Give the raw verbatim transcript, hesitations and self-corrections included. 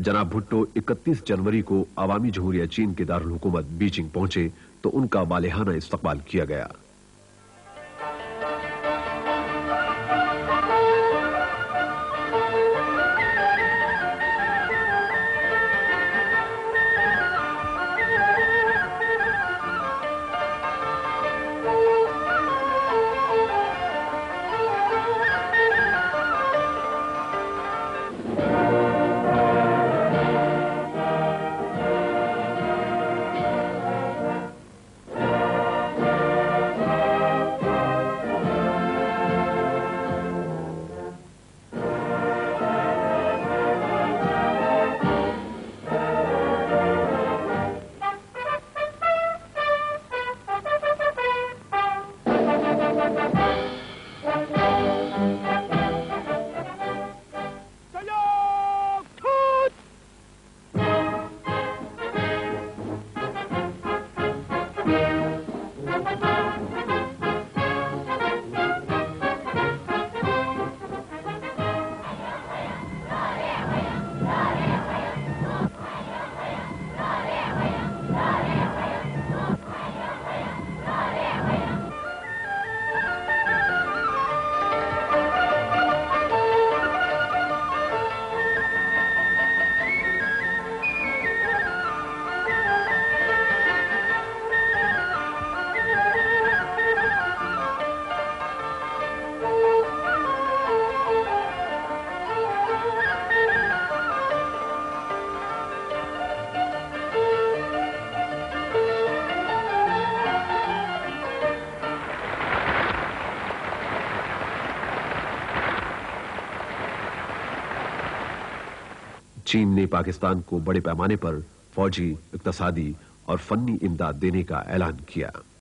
जनाब भुट्टो इकतीस जनवरी को अवामी जमहूरिया चीन के दारुल हुकूमत बीजिंग पहुंचे तो उनका वालिहाना इस्तकबाल किया गया। चीन ने पाकिस्तान को बड़े पैमाने पर फौजी, इक्तसादी और फन्नी इमदाद देने का ऐलान किया।